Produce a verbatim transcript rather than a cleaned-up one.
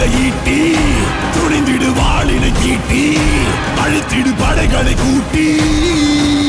வில்லை ஈட்டி துணிந்திடு வாளினை தீட்டி அழித்திடு படைகளை கூட்டி